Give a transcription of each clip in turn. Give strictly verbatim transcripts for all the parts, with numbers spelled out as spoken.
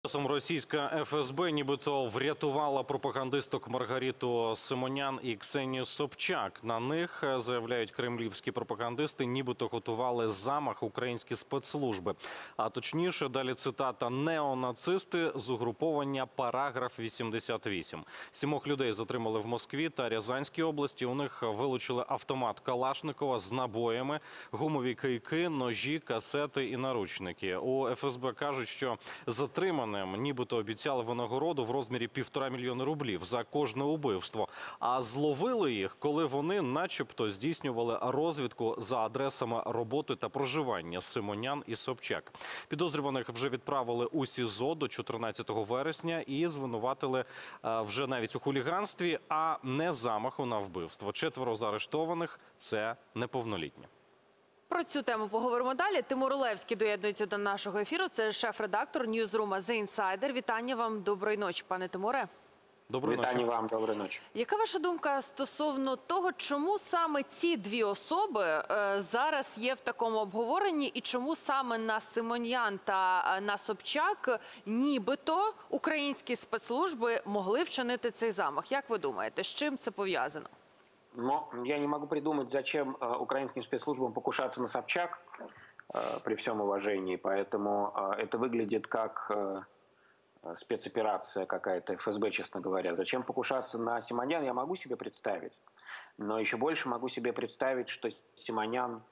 Часом російська еф ес бе нібито врятувала пропагандисток Маргариту Симонян і Ксенію Собчак. На них, заявляють кремлівські пропагандисти, нібито готували замах українські спецслужби. А точніше, далі цитата, неонацисти з угруповання «Параграф вісімдесят вісім». Сімох людей затримали в Москві та Рязанській області. У них вилучили автомат Калашникова з набоями, гумові кийки, ножі, касети і наручники. У еф ес бе кажуть, що затримані нібито обіцяли винагороду в розмірі півтора мільйони рублів за кожне убивство. А зловили їх, коли вони начебто здійснювали розвідку за адресами роботи та проживання Симонян і Собчак. Підозрюваних вже відправили у СІЗО до чотирнадцятого вересня і звинуватили вже навіть у хуліганстві, а не замаху на вбивство. Четверо заарештованих – це неповнолітні. Про цю тему поговоримо далі. Тимур Олевський доєднується до нашого ефіру. Це шеф-редактор Ньюзрума The Insider. Вітання вам, доброї ночі, пане Тимуре. Доброї ночі. Вітання вам, доброї ночі. Яка ваша думка стосовно того, чому саме ці дві особи е, зараз є в такому обговоренні і чому саме на Симонян та на Собчак нібито українські спецслужби могли вчинити цей замах? Як ви думаєте, з чим це пов'язано? Но я не могу придумать, зачем э, украинским спецслужбам покушаться на Собчак, э, при всем уважении. Поэтому э, это выглядит как э, спецоперация какая-то эф эс бэ, честно говоря. Зачем покушаться на Симонян, я могу себе представить. Но еще больше могу себе представить, что Симонян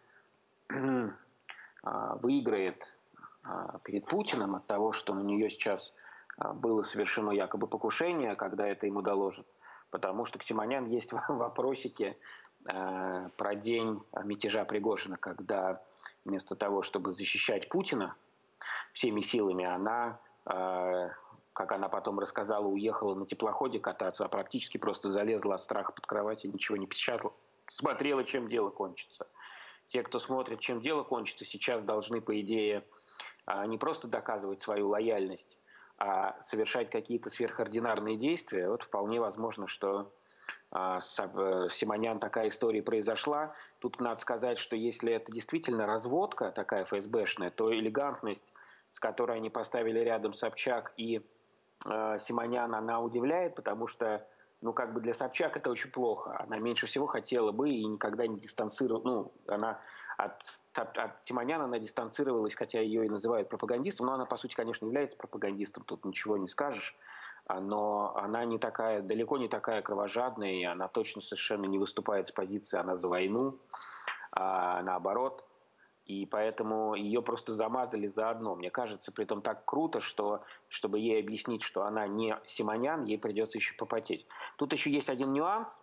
э, выиграет э, перед Путиным от того, что на нее сейчас э, было совершено якобы покушение, когда это ему доложат. Потому что к Симонян есть вопросики э, про день мятежа Пригожина, когда вместо того, чтобы защищать Путина всеми силами, она, э, как она потом рассказала, уехала на теплоходе кататься, а практически просто залезла от страха под кровать и ничего не печатала, смотрела, чем дело кончится. Те, кто смотрит, чем дело кончится, сейчас должны, по идее, э, не просто доказывать свою лояльность, а совершать какие-то сверхординарные действия. Вот вполне возможно, что а, с Симонян такая история произошла. Тут надо сказать, что если это действительно разводка такая эф эс бэшная, то элегантность, с которой они поставили рядом Собчак и э, Симонян, она удивляет, потому что, ну, как бы для Собчак это очень плохо. Она меньше всего хотела бы и никогда не дистанцировалась. Ну, она от, от, от Симонян она дистанцировалась, хотя ее и называют пропагандистом, но она, по сути, конечно, является пропагандистом, тут ничего не скажешь. Но она не такая, далеко не такая кровожадная, и она точно совершенно не выступает с позиции «она за войну», а наоборот. И поэтому ее просто замазали заодно. Мне кажется, при этом так круто, что, чтобы ей объяснить, что она не Симонян, ей придется еще попотеть. Тут еще есть один нюанс.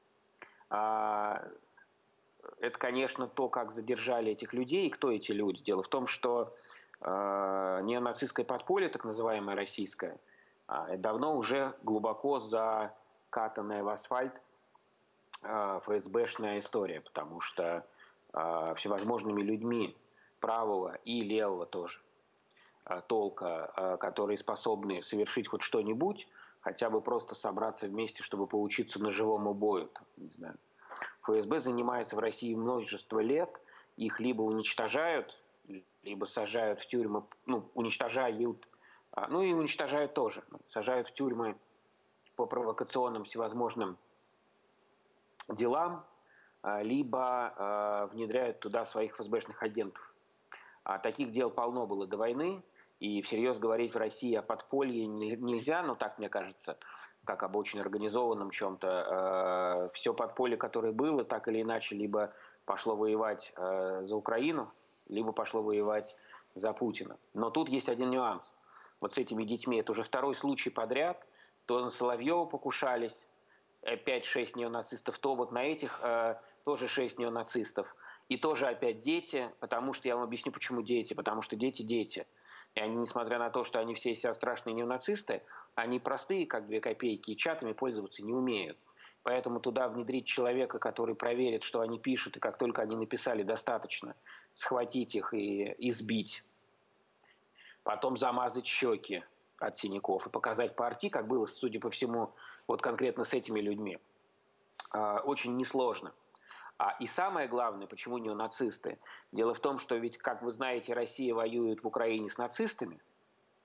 Это, конечно, то, как задержали этих людей и кто эти люди. Дело в том, что неонацистское подполье, так называемое российское, давно уже глубоко закатанная в асфальт эф эс бэшная история, потому что всевозможными людьми правого и левого тоже толка, которые способны совершить хоть что-нибудь, хотя бы просто собраться вместе, чтобы поучиться ножевому бою. Не знаю. эф эс бэ занимается в России множество лет, их либо уничтожают, либо сажают в тюрьмы, ну, уничтожают, ну и уничтожают тоже, сажают в тюрьмы по провокационным всевозможным делам, либо э, внедряют туда своих эф эс бэшных агентов. А таких дел полно было до войны, и всерьез говорить в России о подполье нельзя, но так, мне кажется, как об очень организованном чем-то. Э, все подполье, которое было, так или иначе, либо пошло воевать э, за Украину, либо пошло воевать за Путина. Но тут есть один нюанс. Вот с этими детьми, это уже второй случай подряд, то на Соловьева покушались, пять-шесть неонацистов, то вот на этих э, тоже шесть неонацистов. И тоже опять дети, потому что, я вам объясню, почему дети, потому что дети – дети. И они, несмотря на то, что они все из себя страшные неонацисты, они простые, как две копейки, и чатами пользоваться не умеют. Поэтому туда внедрить человека, который проверит, что они пишут, и как только они написали достаточно, схватить их и избить, потом замазать щеки от синяков и показать партии, как было, судя по всему, вот конкретно с этими людьми, очень несложно. И самое главное, почему неонацисты? Дело в том, что ведь, как вы знаете, Россия воюет в Украине с нацистами,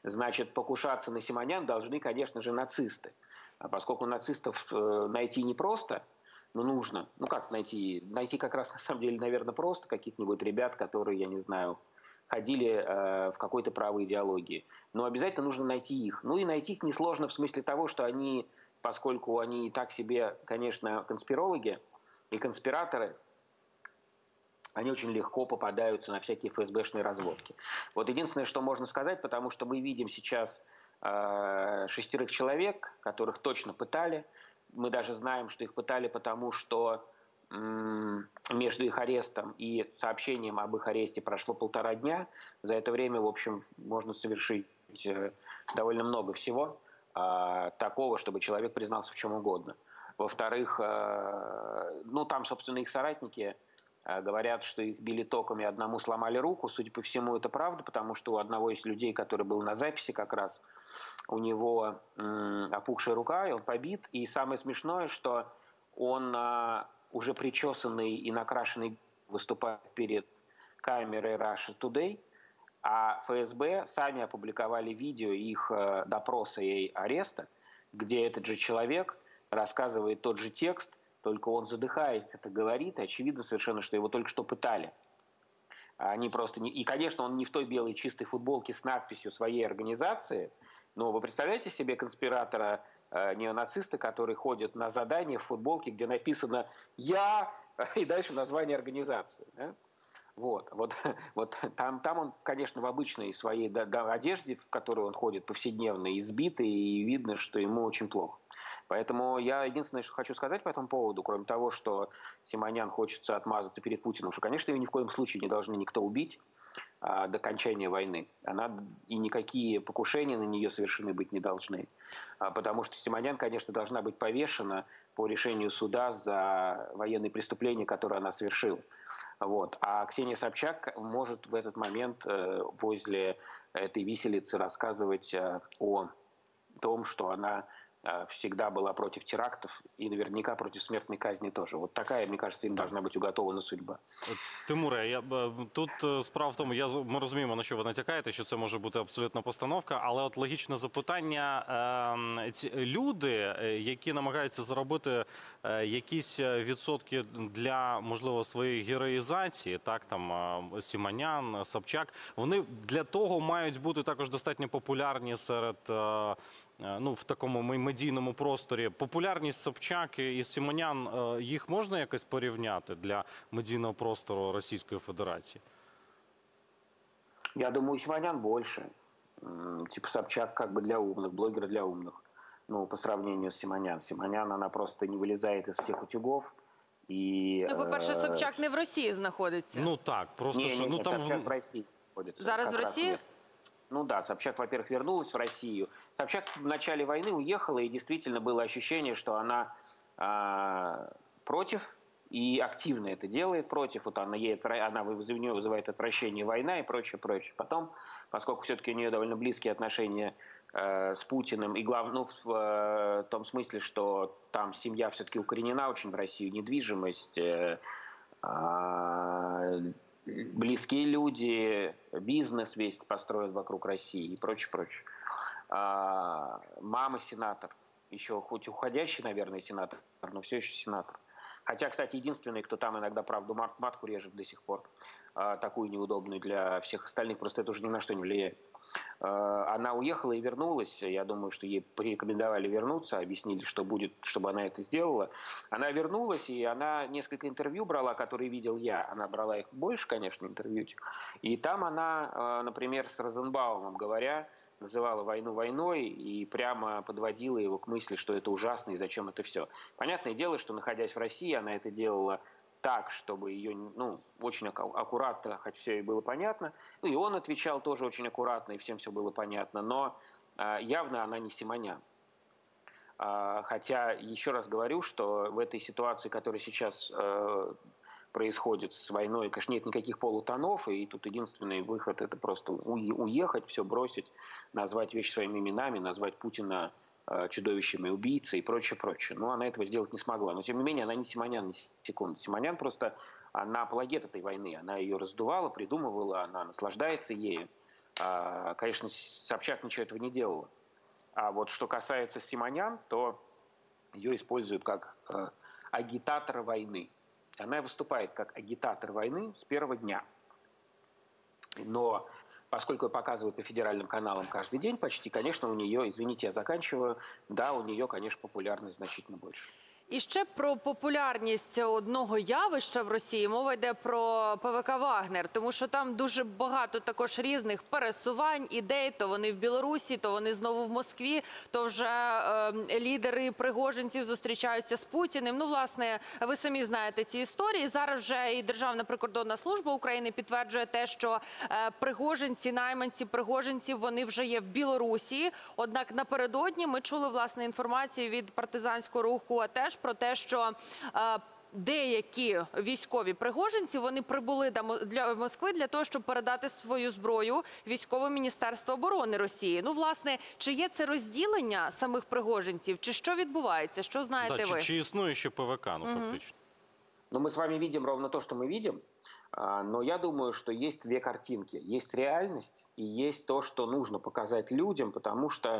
Значит, покушаться на Симонян должны, конечно же, нацисты. А поскольку нацистов э, найти непросто, но нужно, ну как найти, найти как раз на самом деле, наверное, просто каких-нибудь ребят, которые, я не знаю, ходили э, в какой-то правой идеологии. Но обязательно нужно найти их. Ну и найти их несложно в смысле того, что они, поскольку они и так себе, конечно, конспирологи и конспираторы, они очень легко попадаются на всякие эф эс бэшные разводки. Вот единственное, что можно сказать, потому что мы видим сейчас э, шестерых человек, которых точно пытали. Мы даже знаем, что их пытали, потому что м- между их арестом и сообщением об их аресте прошло полтора дня. За это время, в общем, можно совершить э, довольно много всего э, такого, чтобы человек признался в чем угодно. Во-вторых, э, ну там, собственно, их соратники говорят, что их били током и одному сломали руку. Судя по всему, это правда, потому что у одного из людей, который был на записи как раз, у него м, опухшая рука, и он побит. И самое смешное, что он а, уже причесанный и накрашенный выступает перед камерой Russia Today, а эф эс бэ сами опубликовали видео их э, допроса и ареста, где этот же человек рассказывает тот же текст, только он, задыхаясь, это говорит, и очевидно совершенно, что его только что пытали. Они просто не... И, конечно, он не в той белой чистой футболке с надписью своей организации, но вы представляете себе конспиратора, э, неонациста, который ходит на задание в футболке, где написано «Я» и дальше название организации. Да? Вот, вот, вот там, там он, конечно, в обычной своей да, да, одежде, в которой он ходит повседневно, избитый, и видно, что ему очень плохо. Поэтому я единственное, что хочу сказать по этому поводу, кроме того, что Симонян хочется отмазаться перед Путиным, что, конечно, ее ни в коем случае не должны никто убить а, до окончания войны. Она, и никакие покушения на нее совершены быть не должны. А, потому что Симонян, конечно, должна быть повешена по решению суда за военные преступления, которые она совершила. Вот. А Ксения Собчак может в этот момент э, возле этой виселицы рассказывать э, о том, что она э, всегда была против терактов и наверняка против смертной казни тоже. Вот такая, мне кажется, им должна быть уготована судьба. Тимуре, я б- тут е, справа в тому, я з- ми розуміємо, на що ви натякаєте, що це може бути абсолютна постановка, але от логічне запитання: ем, ці люди, е, які намагаються заробити е, якісь відсотки для, можливо, своєї героїзації, так там е, Сімонян, Собчак, вони для того мають бути також достатньо популярні серед. е, Ну, в такому медійному просторі. Популярність Собчак і Симонян, е, їх можна якось порівняти для медійного простору Російської Федерації? Я думаю, Симонян больше. М, Типа Собчак как бы для умных, блогер для умных. Ну, по сравнению с Симонян. Симонян, она просто не вылезает из всех утюгов. И, Ну, по-перше, э, Собчак не в Росії знаходиться. Ну так, просто не, що не, ну не, там Собчак в в- России находится. Зараз как в раз России? нет. Ну да, Собчак, во-первых, вернулась в Россию. Собчак в начале войны уехала, и действительно было ощущение, что она а, против, и активно это делает против. Вот она, ей, отвра- она выз- у нее вызывает отвращение война и прочее, прочее. Потом, поскольку все-таки у нее довольно близкие отношения э, с Путиным, и главное, ну, в э, том смысле, что там семья все-таки укоренена очень в Россию, недвижимость, э, а, близкие люди, бизнес весь построен вокруг России и прочее, прочее. А, мама сенатор, еще хоть уходящий, наверное, сенатор, но все еще сенатор. Хотя, кстати, единственный, кто там иногда правду мат- матку режет до сих пор, а, такую неудобную для всех остальных, просто это уже ни на что не влияет. А, Она уехала и вернулась. Я думаю, что ей порекомендовали вернуться, объяснили, что будет, чтобы она это сделала. Она вернулась, и она несколько интервью брала, которые видел я. Она брала их больше, конечно, интервью. И там она, а, например, с Розенбаумом говоря, называла войну войной и прямо подводила его к мысли, что это ужасно и зачем это все. Понятное дело, что, находясь в России, она это делала так, чтобы ее, ну, очень аку- аккуратно, хоть все и было понятно. Ну, и он отвечал тоже очень аккуратно, и всем все было понятно. Но а, явно она не Симонян. А, хотя, еще раз говорю, что в этой ситуации, которая сейчас э, происходит с войной, конечно, нет никаких полутонов, и тут единственный выход – это просто уе- уехать, все бросить, назвать вещи своими именами, назвать Путина э, чудовищем и убийцей и прочее, прочее. Но она этого сделать не смогла. Но, тем не менее, она не Симонян, ни секунды. Симонян просто, она апологет этой войны, она ее раздувала, придумывала, она наслаждается ею. а, конечно, Собчак ничего этого не делала. А вот что касается Симонян, то ее используют как э, агитатора войны. Она выступает как агитатор войны с первого дня. Но поскольку ее показывают по федеральным каналам каждый день почти, конечно, у нее, извините, я заканчиваю, да, у нее, конечно, популярность значительно больше. І ще про популярність одного явища в Росії. Мова йде про ПВК «Вагнер», тому що там дуже багато також різних пересувань, ідей. То вони в Білорусі, то вони знову в Москві, то вже е, лідери пригожинців зустрічаються з Путіним. Ну, власне, ви самі знаєте ці історії. Зараз вже і Державна прикордонна служба України підтверджує те, що е, пригожинці, найманці пригожинців, вони вже є в Білорусі. Однак напередодні ми чули, власне, інформацію від партизанського руху АТЕШ про те, що е, деякі військові пригожинці, вони прибули до для Москви для того, щоб передати свою зброю військовому Міністерству оборони Росії. Ну, власне, чи є це розділення самих пригожинців, чи що відбувається? Що знаєте Да, чи, ви? чи існує ще ПВК, ну, Мгм. фактично? Но мы с вами видим ровно то, что мы видим. А, Но я думаю, что есть две картинки. Есть реальность и есть то, что нужно показать людям, потому что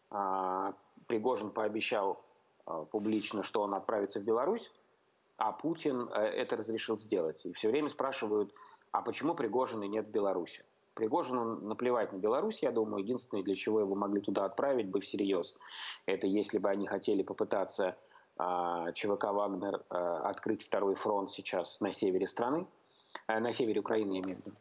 а, Пригожин пообещал а, публично, что он отправится в Беларусь, а Путин э, это разрешил сделать. И все время спрашивают, а почему Пригожина нет в Беларуси? Пригожину наплевать на Беларусь, я думаю. Единственное, для чего его могли туда отправить бы всерьез, это если бы они хотели попытаться а, ЧВК «Вагнер» а, открыть второй фронт сейчас на севере страны, а, на севере Украины, я имею в виду.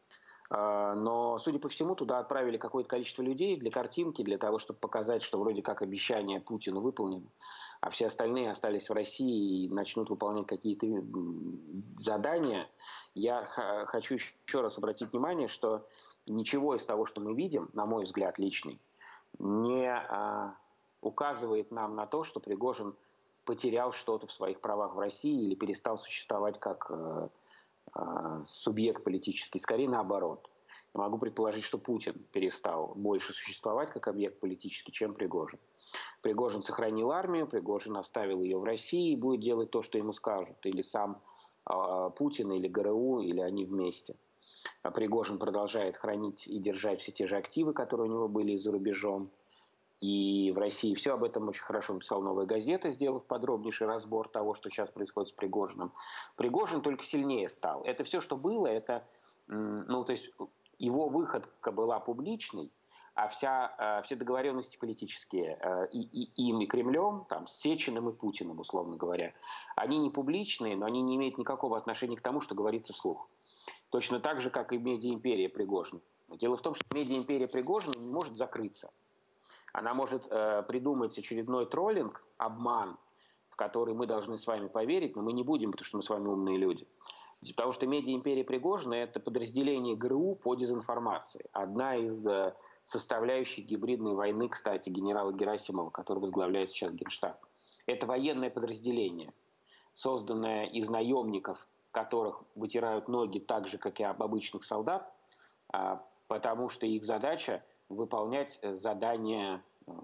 А, Но, судя по всему, туда отправили какое-то количество людей для картинки, для того, чтобы показать, что вроде как обещание Путину выполнено, а все остальные остались в России и начнут выполнять какие-то м, задания. Я х- хочу еще раз обратить внимание, что ничего из того, что мы видим, на мой взгляд личный, не а, указывает нам на то, что Пригожин потерял что-то в своих правах в России или перестал существовать как э, э, субъект политический. Скорее наоборот. Я могу предположить, что Путин перестал больше существовать как объект политический, чем Пригожин. Пригожин сохранил армию, Пригожин оставил ее в России и будет делать то, что ему скажут. Или сам э, Путин, или ГРУ, или они вместе. А Пригожин продолжает хранить и держать все те же активы, которые у него были за рубежом. И в России все об этом очень хорошо написала «Новая газета», сделав подробнейший разбор того, что сейчас происходит с Пригожиным. Пригожин только сильнее стал. Это все, что было, это, м, ну, то есть его выходка была публичной, а вся, э, все договоренности политические э, и, и им, и Кремлем, там, с Сечиным и Путиным, условно говоря, они не публичные, но они не имеют никакого отношения к тому, что говорится вслух. Точно так же, как и медиаимперия Пригожина. Дело в том, что медиаимперия Пригожина не может закрыться. Она может э, придумать очередной троллинг, обман, в который мы должны с вами поверить, но мы не будем, потому что мы с вами умные люди. Потому что медиаимперия Пригожина – это подразделение ГРУ по дезинформации. Одна из э, составляющих гибридной войны, кстати, генерала Герасимова, который возглавляет сейчас Генштаб. Это военное подразделение, созданное из наемников, которых вытирают ноги так же, как и об обычных солдат, э, потому что их задача – выполнять задания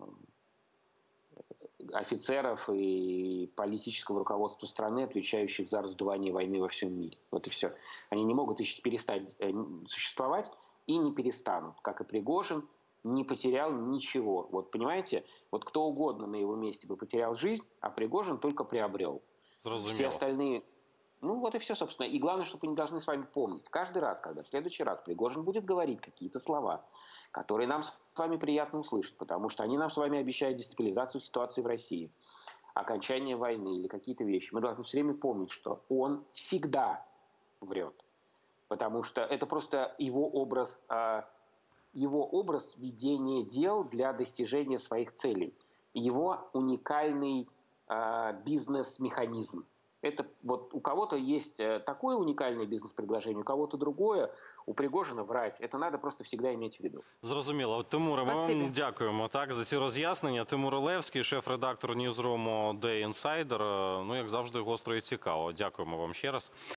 офицеров и политического руководства страны, отвечающих за раздувание войны во всем мире. Вот и все. Они не могут перестать существовать и не перестанут, как и Пригожин не потерял ничего. Вот понимаете, вот кто угодно на его месте бы потерял жизнь, а Пригожин только приобрел. Зрозуміло. Все остальные... Ну вот и все, собственно. И главное, чтобы вы не должны с вами помнить. Каждый раз, когда в следующий раз Пригожин будет говорить какие-то слова, которые нам с вами приятно услышать, потому что они нам с вами обещают дестабилизацию ситуации в России, окончание войны или какие-то вещи, мы должны все время помнить, что он всегда врет. Потому что это просто его образ, его образ ведения дел для достижения своих целей. Его уникальный бизнес-механизм. Это вот у кого-то есть такое уникальное бизнес-предложение, у кого-то другое. У Пригожина врать. Это надо просто всегда иметь в виду. Зрозуміло. Тимуре, ми Спасибі. вам дякуємо так, за ці роз'яснення. Тимур Олевський, шеф-редактор Ньюзруму Day Insider. Ну, як завжди, гостро і цікаво. Дякуємо вам ще раз.